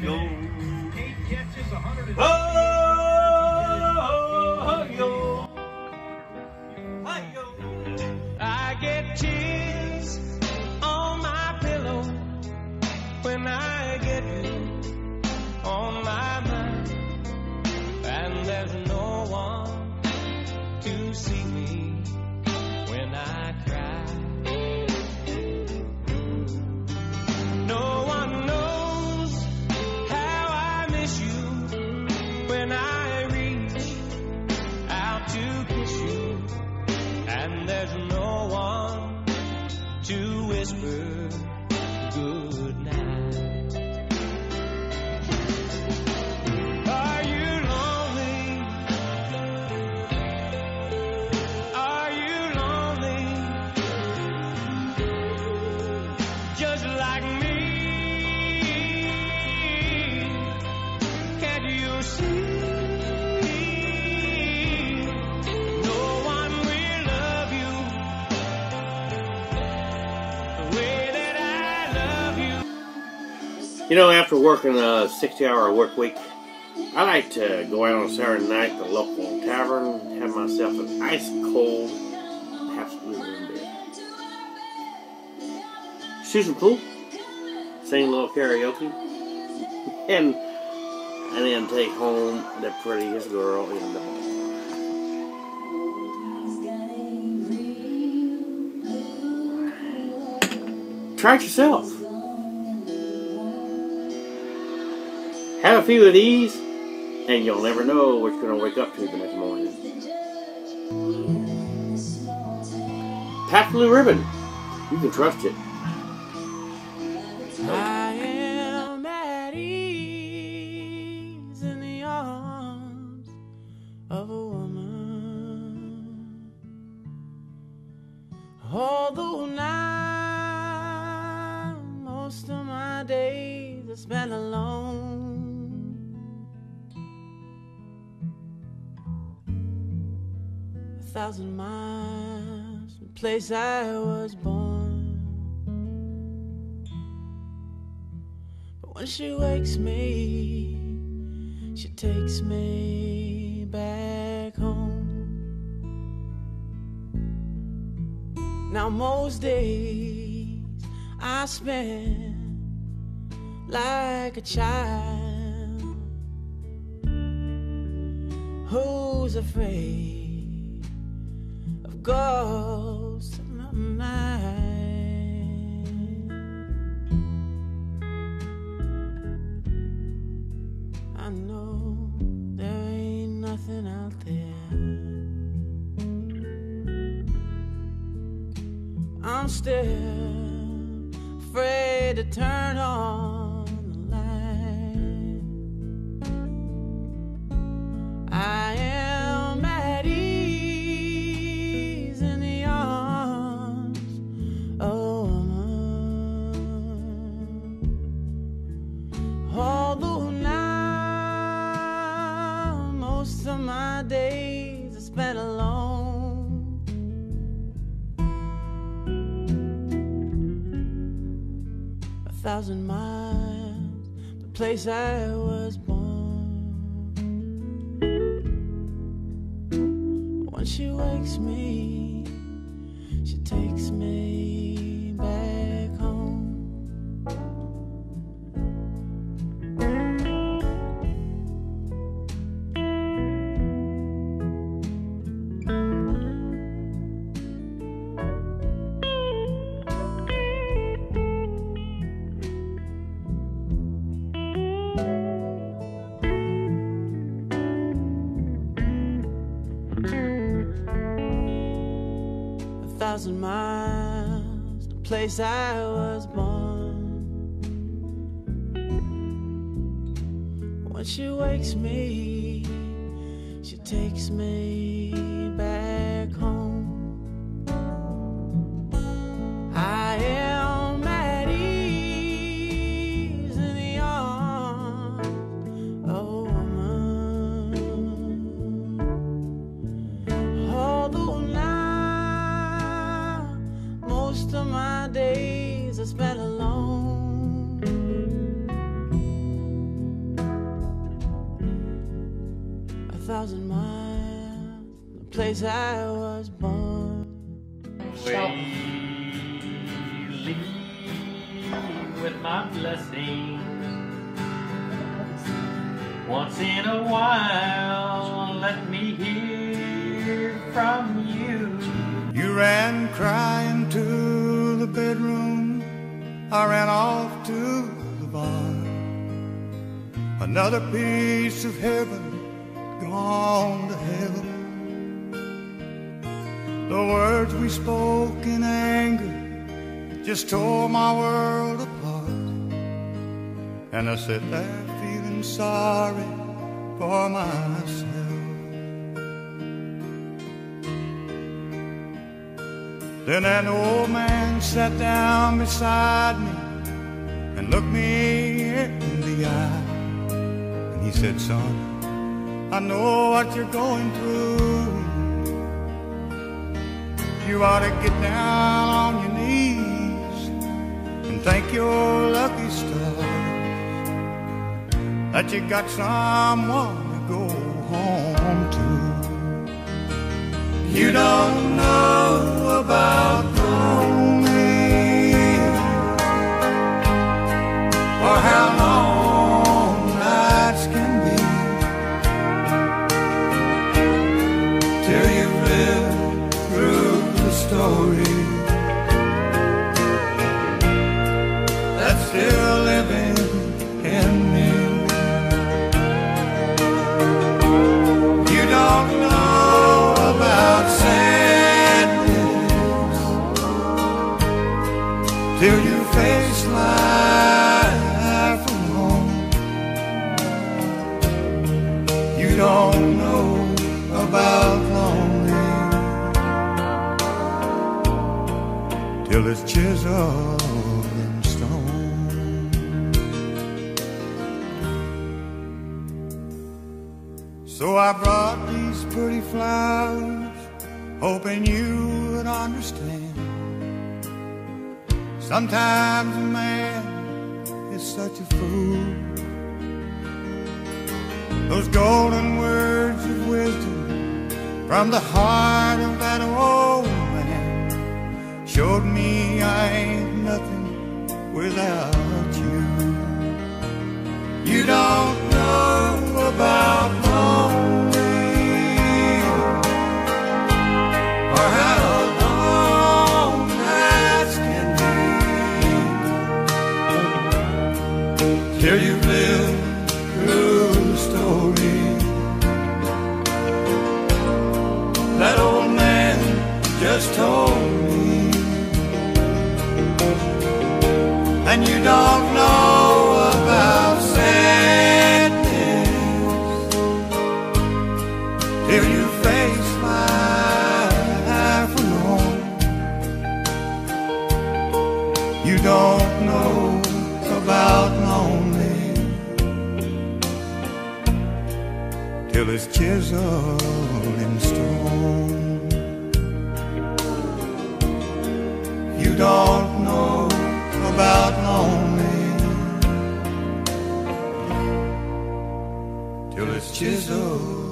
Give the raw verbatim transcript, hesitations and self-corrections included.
yo. Eight catches, one hundred. Oh, yo. Hi, yo. I get tears on my pillow when I get you on my mind, and there's no one to see me when I cry. No one knows how I miss you when I reach out to kiss you, and there's no one to whisper good night. Are you lonely? Are you lonely? Just like me? Can't you see? No one will love you the way that I love you. You know, after working a sixty-hour work week, I like to go out on Saturday night to the local tavern, have myself an ice cold Pabst Blue Ribbon beer, shoot some pool, sing a little karaoke, and and then take home the prettiest girl in the hall. Try it yourself. Have a few of these, and you'll never know what you're going to wake up to the next morning. Pabst Blue Ribbon. You can trust it. I am at ease in the arms of a woman, although now most of my days are spent alone. A thousand miles from the place I was born, but when she wakes me, she takes me back home. Now most days I spend like a child who's afraid of ghosts in the night. I know there ain't nothing out there. I'm still afraid to turn on the light. I am at ease in the arms of a woman, although now most of my days are spent alone. A thousand miles, the place I was born. When she wakes me, she takes me back home. A thousand miles, the place I was born. When she wakes me, she takes me back home. I am at ease in the arms of a woman, although now most of my days are spent alone. place I was born. Wailing with my blessing. Once in a while, let me hear from you. You ran crying to the bedroom, I ran off to the barn. Another piece of heaven gone to hell. The words we spoke in anger just tore my world apart. And I sat there feeling sorry for myself. Then an old man sat down beside me and looked me in the eye. And he said, son, I know what you're going through. You ought to get down on your knees and thank your lucky stars that you got someone to go home to. You don't know about lonely or how long nights can be till you've lived through the story that's still living in me. You don't know about sadness till you face life alone. You don't know about lonely till it's chiseled in stone. So I brought these pretty flowers, hoping you would understand. Sometimes a man is such a fool. Those golden words of wisdom from the heart of that old man showed me I ain't nothing without you. You don't know about lonely or how long nights can be till you've lived through the story that old man just told me. And you don't know about sadness till you face life alone. You don't know about lonely till it's chiseled in stone. You don't know about lonely till it's chiseled